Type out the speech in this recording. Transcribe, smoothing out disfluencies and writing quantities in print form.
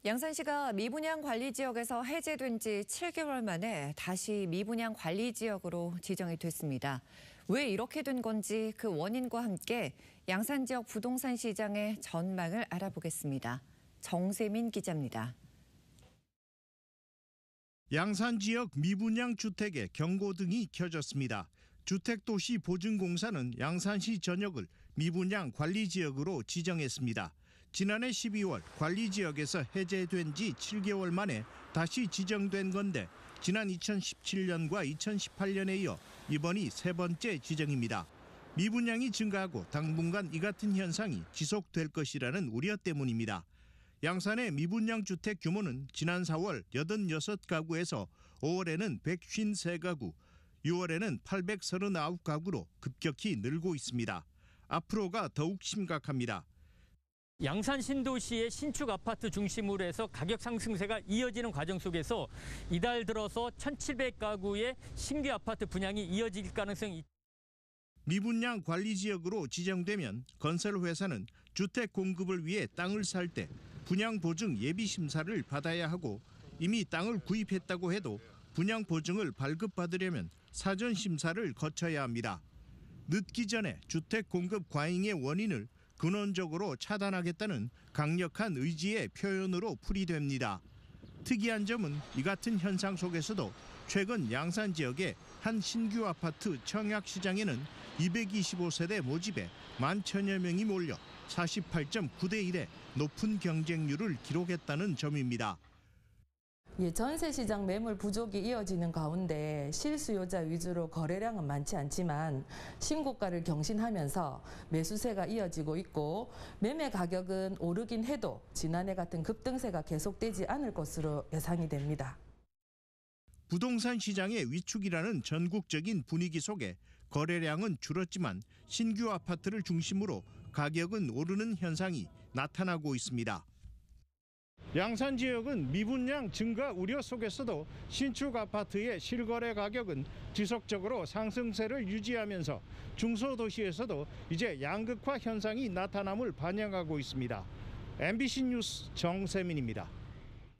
양산시가 미분양 관리 지역에서 해제된 지 7개월 만에 다시 미분양 관리 지역으로 지정이 됐습니다. 왜 이렇게 된 건지 그 원인과 함께 양산 지역 부동산 시장의 전망을 알아보겠습니다. 정세민 기자입니다. 양산 지역 미분양 주택에 경고등이 켜졌습니다. 주택도시보증공사는 양산시 전역을 미분양 관리지역으로 지정했습니다. 지난해 12월 관리지역에서 해제된 지 7개월 만에 다시 지정된 건데 지난 2017년과 2018년에 이어 이번이 세 번째 지정입니다. 미분양이 증가하고 당분간 이 같은 현상이 지속될 것이라는 우려 때문입니다. 양산의 미분양 주택 규모는 지난 4월 86가구에서 5월에는 153가구, 6월에는 839가구로 급격히 늘고 있습니다. 앞으로가 더욱 심각합니다. 양산 신도시의 신축 아파트 중심으로 해서 가격 상승세가 이어지는 과정 속에서 이달 들어서 1,700가구의 신규 아파트 분양이 이어질 가능성이 미분양 관리지역으로 지정되면 건설회사는 주택 공급을 위해 땅을 살 때 분양보증 예비심사를 받아야 하고 이미 땅을 구입했다고 해도 분양보증을 발급받으려면 사전심사를 거쳐야 합니다. 늦기 전에 주택 공급 과잉의 원인을 근원적으로 차단하겠다는 강력한 의지의 표현으로 풀이됩니다. 특이한 점은 이 같은 현상 속에서도 최근 양산 지역의 한 신규 아파트 청약시장에는 225세대 모집에 11,000여 명이 몰려 48.9대 1의 높은 경쟁률을 기록했다는 점입니다. 전세 시장 매물 부족이 이어지는 가운데 실수요자 위주로 거래량은 많지 않지만 신고가를 경신하면서 매수세가 이어지고 있고 매매 가격은 오르긴 해도 지난해 같은 급등세가 계속되지 않을 것으로 예상이 됩니다. 부동산 시장의 위축이라는 전국적인 분위기 속에 거래량은 줄었지만 신규 아파트를 중심으로 가격은 오르는 현상이 나타나고 있습니다. 양산 지역은 미분양 증가 우려 속에서도 신축 아파트의 실거래 가격은 지속적으로 상승세를 유지하면서 중소도시에서도 이제 양극화 현상이 나타남을 반영하고 있습니다. MBC 뉴스 정세민입니다.